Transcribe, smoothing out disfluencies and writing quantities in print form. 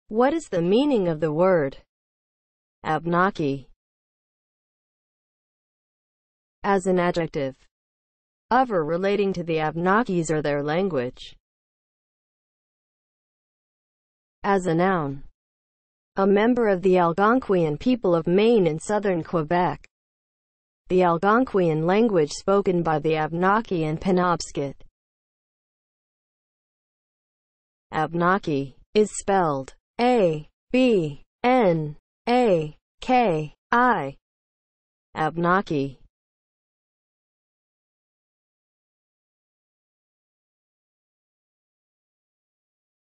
What is the meaning of the word Abnaki? As an adjective, of or relating to the Abnakis or their language. As a noun, a member of the Algonquian people of Maine in southern Quebec. The Algonquian language spoken by the Abnaki and Penobscot. Abnaki is spelled A-B-N-A-K-I. Abnaki